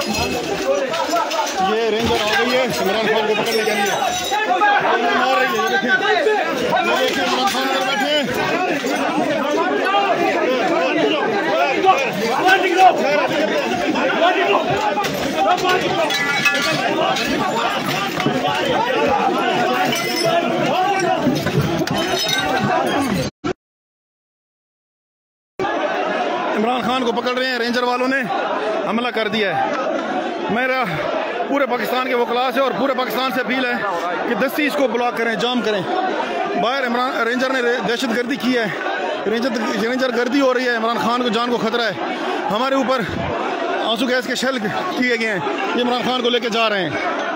ये रेंजर आ गई है इमरान खान को पकड़ने के लिए, मार रही है। देखिए इमरान खान अंदर बैठे हैं। इमरान खान को पकड़ रहे हैं, रेंजर वालों ने हमला कर दिया है। मेरा पूरे पाकिस्तान के वकला से और पूरे पाकिस्तान से अपील है कि दस्ती इसको ब्लॉक करें, जाम करें। बाहर रेंजर ने दहशतगर्दी की है, रेंजर गर्दी हो रही है। इमरान खान को जान को खतरा है। हमारे ऊपर आंसू गैस के शेल किए गए हैं, ये इमरान खान को लेके जा रहे हैं।